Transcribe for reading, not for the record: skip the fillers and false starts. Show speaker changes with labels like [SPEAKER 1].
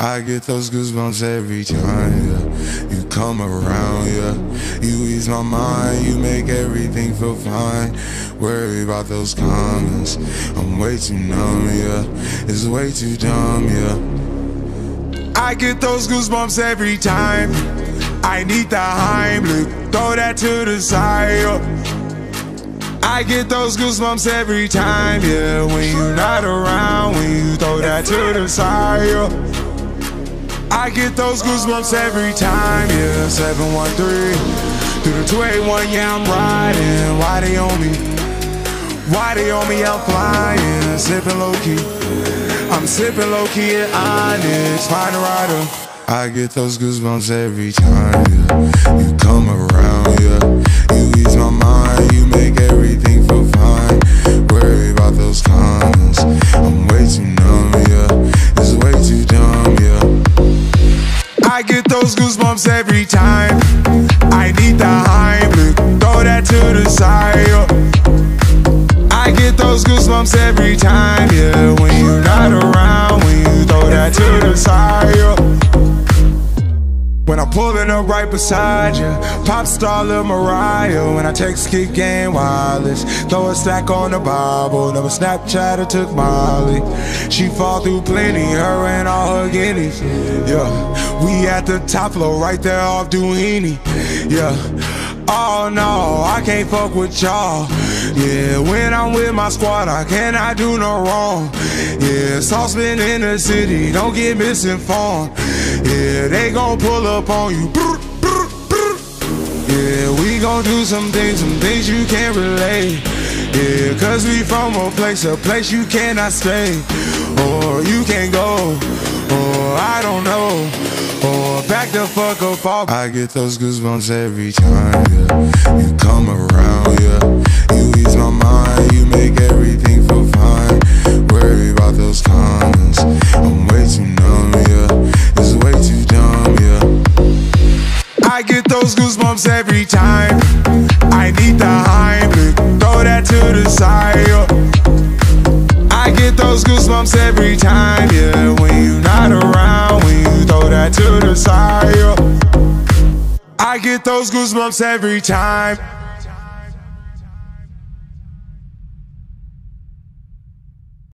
[SPEAKER 1] I get those goosebumps every time, yeah. You come around, yeah. You ease my mind, you make everything feel fine. Worry about those comments, I'm way too numb, yeah. It's way too dumb, yeah. I get those goosebumps every time. I need the Heimlich, throw that to the side, yeah. I get those goosebumps every time, yeah. When you're not around, when you throw that to the side, yeah. I get those goosebumps every time, yeah. 713 through the 281, yeah, I'm riding. Why they on me? Why they on me? I'm flying, sipping low key. I'm sipping low key at Onyx, find a rider. I get those goosebumps every time, yeah. You come around, yeah. You ease my mind, you make everything feel fine. Worry about those comments, I'm way too numb, yeah. It's way too dumb, yeah. I get those goosebumps every time. I need the Heimlich, throw that to the side, yeah. I get those goosebumps every time, yeah. When you're not around, when you throw that to the side, yeah. When I'm pulling up right beside you, pop star Lil Mariah. When I text Kick Game Wireless, throw a stack on the Bible. Never Snapchat or took Molly. She fall through plenty, her and all her guineas. Yeah, we at the top floor, right there off Duini. Yeah, oh no, I can't fuck with y'all. Yeah, when I'm with my squad, I cannot do no wrong. Yeah, saucepan in the city, don't get misinformed. Yeah, they gon' pull up on you. Yeah, we gon' do some things you can't relate. Yeah, cause we from a place you cannot stay. Or you can't go, or I don't know. Or back the fuck up off. I get those goosebumps every time, yeah. You come around, yeah. You ease my mind, you make everything feel fine. Worry about those comments, I'm way too numb, yeah. It's way too dumb, yeah. I get those goosebumps every time. I need the Heimlich, throw that to the side, yeah. I get those goosebumps every time, yeah. When you're not around, when you throw that to the side, yeah. I get those goosebumps every time.